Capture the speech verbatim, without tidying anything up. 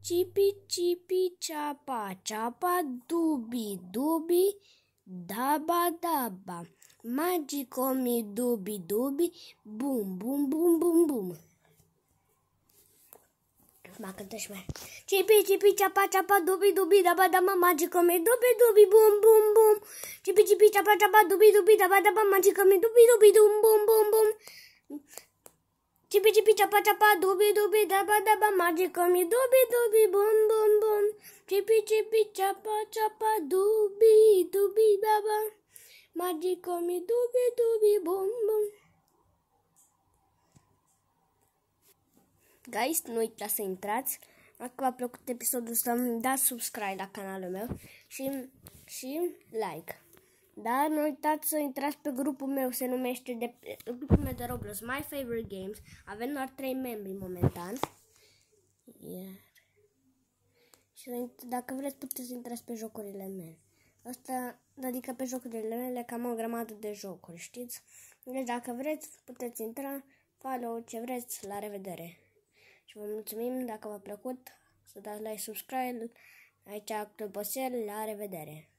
Cipi, cipi, ceapa, ceapa, dubi, dubi, daba, daba. Magico mi dubi, dubi, bum, bum, bum, bum, bum. Ma cântă și mai. Cipi, cipi, ceapa, ceapa, dubi, dubi, daba, daba, magico mi dubi, dubi, bum, bum, bum. Cipi, cipi, ceapa, ceapa, dubi, dubi, daba, daba, magico mi dubi, dubi, dum, bum, bum, bum. Cipi, cipi, ceapa, ceapa, dubi, dubi, daba, daba, magico mi dubi, dubi, bum, bum, bum. Cipi, cipi, ceapa, ceapa, dubi, dubi, daba, magico mi dubi, dubi, bum, bum. Guys, nu uitați să intrați. Dacă v-a plăcut episodul ăsta, dați subscribe la canalul meu și, și like. Dar nu uitați să intrați pe grupul meu, se numește de, grupul meu de Roblox, My Favorite Games. Avem doar trei membri momentan. Iar. Și dacă vreți puteți să intrați pe jocurile mele. Asta, adică pe jocurile mele, cam o grămadă de jocuri, știți? Deci dacă vreți, puteți intra, follow ce vreți, la revedere. Și vă mulțumim dacă v-a plăcut, să dați like, subscribe, aici clopoțel, la revedere.